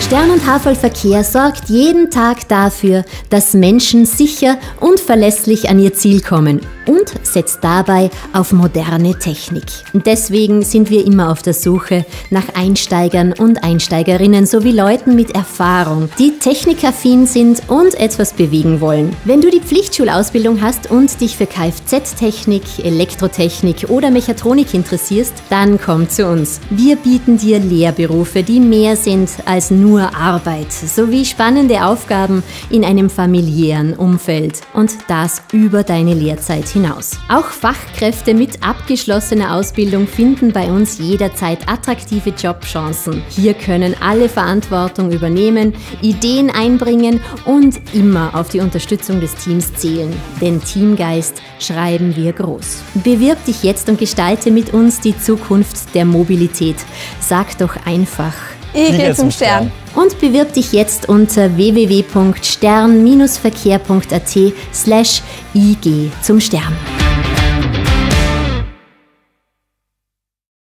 Stern und Haferl Verkehr sorgt jeden Tag dafür, dass Menschen sicher und verlässlich an ihr Ziel kommen und setzt dabei auf moderne Technik. Deswegen sind wir immer auf der Suche nach Einsteigern und Einsteigerinnen sowie Leuten mit Erfahrung, die technikaffin sind und etwas bewegen wollen. Wenn du die Pflichtschulausbildung hast und dich für Kfz-Technik, Elektrotechnik oder Mechatronik interessierst, dann komm zu uns. Wir bieten dir Lehrberufe, die mehr sind als nur Arbeit, sowie spannende Aufgaben in einem familiären Umfeld und das über deine Lehrzeit hinaus. Auch Fachkräfte mit abgeschlossener Ausbildung finden bei uns jederzeit attraktive Jobchancen. Hier können alle Verantwortung übernehmen, Ideen einbringen und immer auf die Unterstützung des Teams zählen. Den Teamgeist schreiben wir groß. Bewirb dich jetzt und gestalte mit uns die Zukunft der Mobilität. Sag doch einfach: Ich gehe zum Stern. Und bewirb dich jetzt unter www.stern-verkehr.at/ig zum Stern.